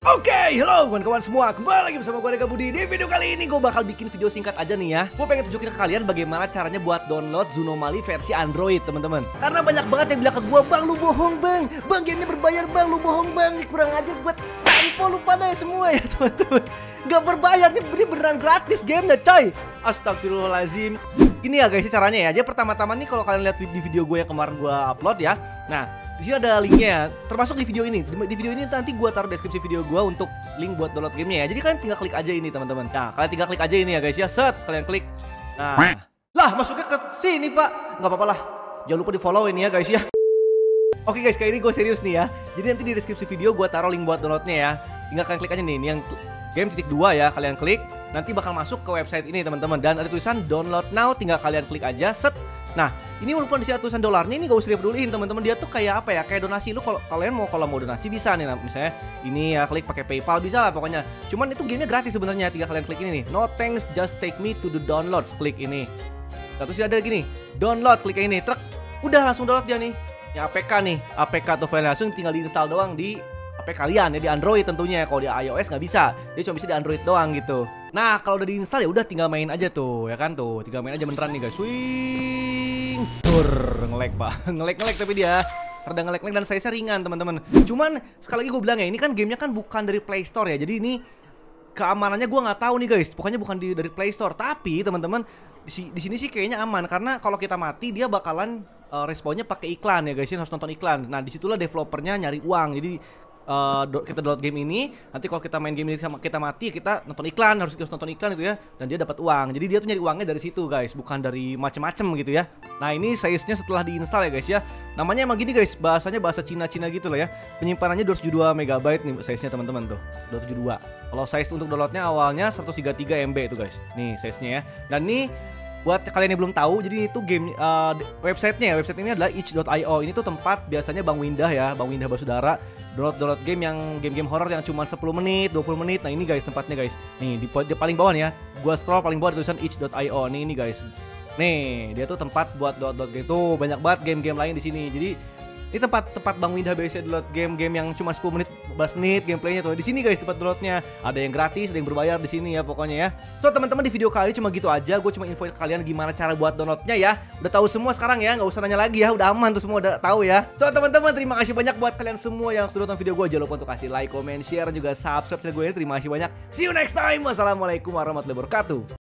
Halo kawan-kawan semua, kembali lagi bersama gue Rega Budi. Di video kali ini gue bakal bikin video singkat aja nih ya. Gue pengen tunjukin ke kalian bagaimana caranya buat download Zunomali versi Android, teman-teman. Karena banyak banget yang bilang ke gue, "Bang, lu bohong bang, gamenya berbayar bang, lu bohong bang, kurang ajar buat tempo lu pada semua ya teman-teman. Gak berbayar, ini beneran gratis gamenya coy. Astagfirullahaladzim. Ini ya guys caranya ya. Jadi pertama-tama nih kalau kalian lihat di video gue yang kemarin gue upload ya. Nah, di sini ada linknya, termasuk di video ini. Di video ini nanti gue taruh deskripsi video gue untuk link buat download gamenya ya. Jadi kalian tinggal klik aja ini teman-teman. Nah, kalian tinggal klik aja ini ya guys ya. Set, kalian klik. Nah, lah masuknya ke sini pak. Nggak apa-apa lah. Jangan lupa di follow ini ya guys ya. Oke guys, kali ini gue serius nih ya. Jadi nanti di deskripsi video gue taruh link buat downloadnya ya. Tinggal kalian klik aja nih, ini yang game.2 ya, kalian klik. Nanti bakal masuk ke website ini teman-teman. Dan ada tulisan download now, tinggal kalian klik aja. Set. Nah, ini walaupun di sini tulisan dolarnya, ini gak usah dipeduliin teman-teman. Dia tuh kayak apa ya? Kayak donasi. Lu kalau kalian kalau mau donasi bisa nih, misalnya ini ya, klik pakai PayPal bisa lah pokoknya. Cuman itu gamenya gratis sebenarnya. Tinggal kalian klik ini nih. No thanks, just take me to the downloads. Klik ini. Nah, terus ada gini, download, klik ini. Truk, udah langsung download dia nih. Ya APK nih, APK atau file langsung tinggal diinstal doang di HP kalian ya, di Android tentunya. Kalau di iOS nggak bisa, dia cuma bisa di Android doang gitu. Nah, kalau udah diinstal ya udah tinggal main aja tuh, ya kan tuh, tinggal main aja beneran nih guys. Swing, ngelag pak, ngelag tapi dia rada ngelag dan size-nya ringan teman-teman. Cuman sekali lagi gue bilang ya, ini kan gamenya kan bukan dari Play Store ya, jadi ini keamanannya gue nggak tahu nih guys. Pokoknya bukan dari Play Store, tapi teman-teman di sini sih kayaknya aman karena kalau kita mati dia bakalan responnya pakai iklan ya guys, ini harus nonton iklan. Nah disitulah developernya nyari uang. Jadi kita download game ini, nanti kalau kita main game ini sama kita mati, kita nonton iklan, harus nonton iklan itu ya, dan dia dapat uang. Jadi dia tuh nyari uangnya dari situ guys, bukan dari macem-macem gitu ya. Nah ini size-nya setelah diinstal ya guys ya. Namanya emang gini guys, bahasanya bahasa Cina-Cina gitu lah ya. Penyimpanannya 272 MB nih size-nya teman-teman tuh, 272. Kalau size untuk downloadnya awalnya 133 MB itu guys. Nih size-nya ya. Dan nih buat kalian yang belum tahu, jadi itu game website ini adalah itch.io. Ini tuh tempat biasanya Bang Windah ya, Bang Windah Basudara download game horor yang cuma 10 menit, 20 menit. Nah ini guys tempatnya guys. Nih di paling bawah nih ya. Gua scroll paling bawah ada tulisan itch.io. Nih ini guys. Nih, dia tuh tempat buat download game tuh, banyak banget game-game lain di sini. Jadi ini tempat Bang Windah biasa download game-game yang cuma 10 menit, 15 menit gameplaynya tuh. Di sini guys tempat downloadnya. Ada yang gratis, ada yang berbayar di sini ya pokoknya ya. So teman-teman di video kali ini cuma gitu aja. Gue cuma infoin ke kalian gimana cara buat downloadnya ya. Udah tahu semua sekarang ya, nggak usah nanya lagi ya. Udah aman tuh semua, udah tahu ya. So teman-teman terima kasih banyak buat kalian semua yang sudah nonton video gue. Jangan lupa untuk kasih like, comment, share, juga subscribe channel gue ini. Terima kasih banyak. See you next time. Wassalamualaikum warahmatullahi wabarakatuh.